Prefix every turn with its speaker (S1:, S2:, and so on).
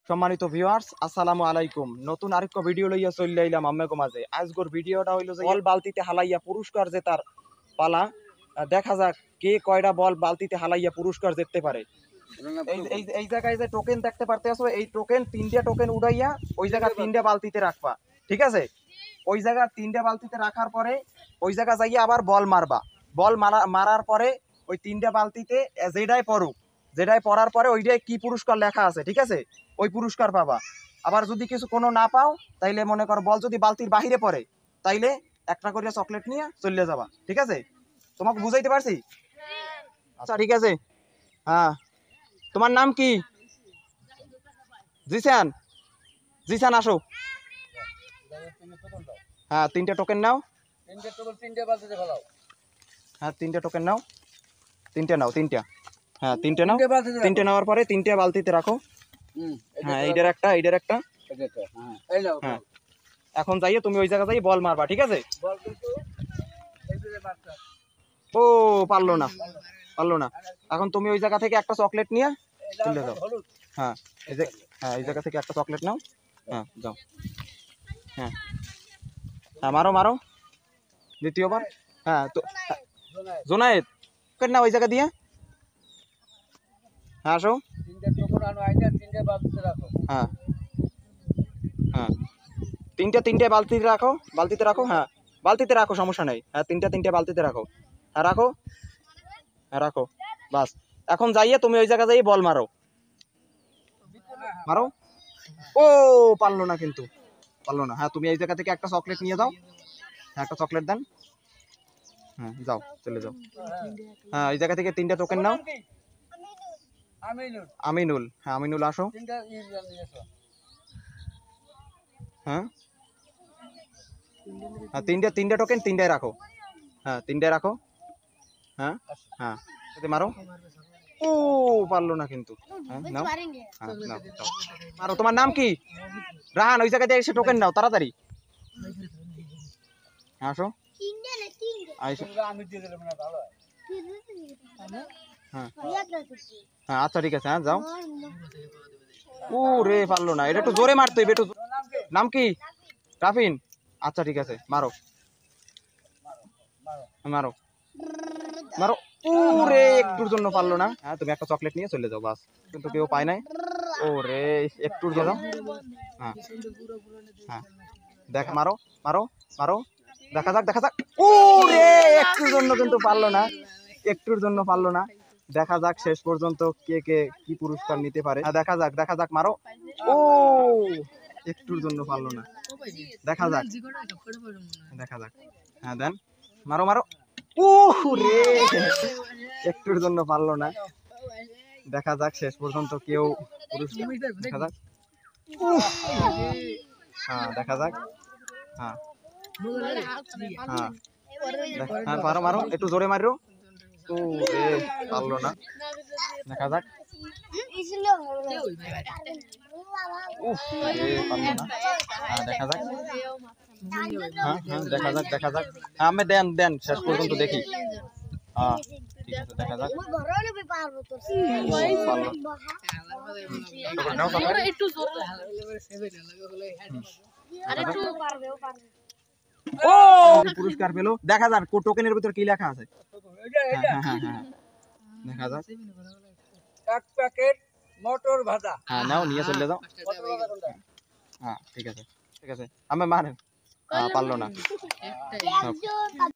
S1: সম্মানিত ভিউয়ার্স, আসসালামু আলাইকুম। নতুন আরেকটা ভিডিও লইয়া চলে আইলাম আম্মেগো মাঝে। আজকের ভিডিওটা হইলো যে বল বালতিতে হালাইয়া পুরস্কার জেতার পালা। দেখা যাক কে কয়টা বল বালতিতে হালাইয়া পুরস্কার জিততে পারে। এই জায়গায় যে টোকেন দেখতে পারতেছো, এই টোকেন 3টা টোকেন উড়াইয়া ওই জায়গা 3টা বালতিতে রাখবা, ঠিক আছে? ওই জায়গা 3টা বালতিতে রাখার পরে ওই জায়গা যাইয়া আবার বল মারবা। বল মারার পরে ওই 3টা বালতিতে যেটাই পড়ার পরে ওইটাই কি পুরস্কার লেখা আছে, ঠিক আছে? ওই পুরস্কার পাবা। আবার যদি কিছু কোনো না পাও তাইলে মনে করো বল যদি বালতির বাহিরে পড়ে তাইলে একটা করে চকলেট নিয়ে চলে যাবা, ঠিক আছে? তোমাকে বুঝাইতে পারছি? আচ্ছা ঠিক আছে। হ্যাঁ, তোমার নাম কি? জিসান। জিসান আসো। হ্যাঁ, 3টে টোকেন নাও। হ্যাঁ, 3টে টোকেন নাও। 3টে নাও, 3টা। হ্যাঁ, 3টে নাও। 3টে নেওয়ার পরে 3টে বালতিতে রাখো। হ্যাঁ, এইটার একটা, এইটার একটা। হ্যাঁ, এখন যাইয়ে তুমি ওই জায়গা যাই বল মারবা, ঠিক আছে? ও পারলো না, পারলো না। এখন তুমি ওই জায়গা থেকে একটা চকলেট নিয়ে চলে যাও। হ্যাঁ, এই জায়গা থেকে একটা চকলেট নাও। হ্যাঁ, যাও। হ্যাঁ হ্যাঁ, মারো মারো দ্বিতীয়বার। হ্যাঁ, তো জোনায়েদ কেন না ওই জায়গা দিয়ে। হ্যাঁ, আসো। হ্যাঁ হ্যাঁ, 3টে বালতিতে রাখো, বালতিতে রাখো। হ্যাঁ, বালতিতে রাখো, সমস্যা নেই। হ্যাঁ, 3টে বালতিতে রাখো। হ্যাঁ, রাখো। হ্যাঁ, রাখো। বাস, এখন যাইয়ে তুমি ওই জায়গা যাই বল মারো। মারো। ও পারলো না, কিন্তু পারলো না। হ্যাঁ, তুমি এই জায়গা থেকে একটা চকলেট নিয়ে যাও। হ্যাঁ, একটা চকলেট দেন। হ্যাঁ, যাও, চলে যাও। হ্যাঁ, এই জায়গা থেকে 3টে টোকেন নাও। আমিনুল। হ্যাঁ, আমিনুল আসো। হ্যাঁ হ্যাঁ, 3টে টোকেন 3টায় রাখো। হ্যাঁ, 3টায় রাখো। হ্যাঁ হ্যাঁ, মারো। ও পারলো না কিন্তু। হ্যাঁ, নাও। হ্যাঁ, নাও, যাও। মারো। তোমার নাম কি? রাহান, ওই জায়গায় এসে টোকেন নাও তাড়াতাড়ি। আসো। হ্যাঁ হ্যাঁ, আচ্ছা ঠিক আছে। হ্যাঁ, যাও। ও রে, পারলো না। এটা একটু জোরে মারতে হবে, একটু। নাম কি? রাফিন। আচ্ছা ঠিক আছে, মারো মারো মারো। ও রে, একটুর জন্য পারলো না। হ্যাঁ, তুমি একটা চকলেট নিয়ে চলে যাও, বাস। কিন্তু কেউ পায় নাই। ও রে, একটুর জন্য। হ্যাঁ হ্যাঁ, দেখ, মারো মারো মারো। দেখা যাক, দেখা যাক। ও রে, একটুর জন্য কিন্তু পারলো না, একটুর জন্য পারলো না। দেখা যাক শেষ পর্যন্ত কে কে কি পুরস্কার নিতে পারে। দেখা যাক, দেখা যাক। মারো। ও একটুর জন্য পারলো না। দেখা যাক, দেখা যাক। হ্যাঁ, দেন। মারো মারো। ও রে, একটুর জন্য পারলো না। দেখা যাক শেষ পর্যন্ত কেউ পুরস্কার। দেখা যাক। হ্যাঁ, দেখা যাক। হ্যাঁ হ্যাঁ হ্যাঁ, মারো মারো, একটু জোরে মারো। ও রে, পারলো না। দেখা যাক। উফ রে, পারলো না। হ্যাঁ, দেখা যাক। হ্যাঁ হ্যাঁ, দেখা যাক, দেখা যাক। হ্যাঁ, আমি দেন দেন শেষ পর্যন্ত দেখি। হ্যাঁ, ঠিক আছে, দেখা যাক। ও পুরস্কার পেলো। দেখা যাক টোকেনের ভিতর কি লেখা আছে। হ্যাঁ হ্যাঁ হ্যাঁ, দেখা যাক।
S2: এক প্যাকেট মটর ভাজা।
S1: হ্যাঁ, নাও, নিয়ে চলে যাও। হ্যাঁ, ঠিক আছে, ঠিক আছে। আমি মারেন। পারলো না।